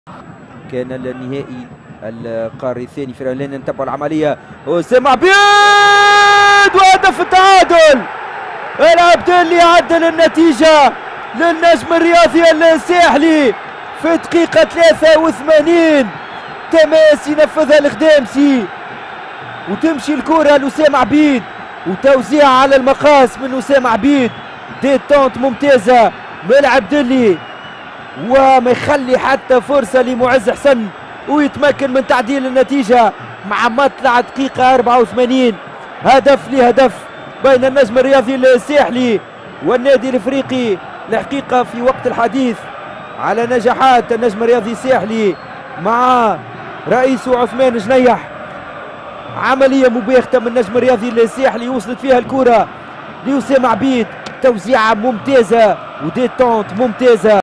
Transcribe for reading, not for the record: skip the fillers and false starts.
كان النهائي القاري الثاني في لين نتبعوا العمليه. أسامة عبيد وهدف التعادل. العبد اللي عدل النتيجه للنجم الرياضي الساحلي في دقيقه 83. تماس ينفذها الخدامسي وتمشي الكره لأسامة عبيد وتوزيع على المقاس من أسامة عبيد. ديتونت ممتازه من العبدلي وما يخلي حتى فرصه لمعز حسن ويتمكن من تعديل النتيجه مع مطلع دقيقه 84. هدف لهدف بين النجم الرياضي الساحلي والنادي الافريقي. الحقيقه في وقت الحديث على نجاحات النجم الرياضي الساحلي مع رئيسه عثمان جنيح. عمليه مباغته من النجم الرياضي الساحلي وصلت فيها الكره لأسامة عبيد، توزيعه ممتازه وديتونت ممتازه.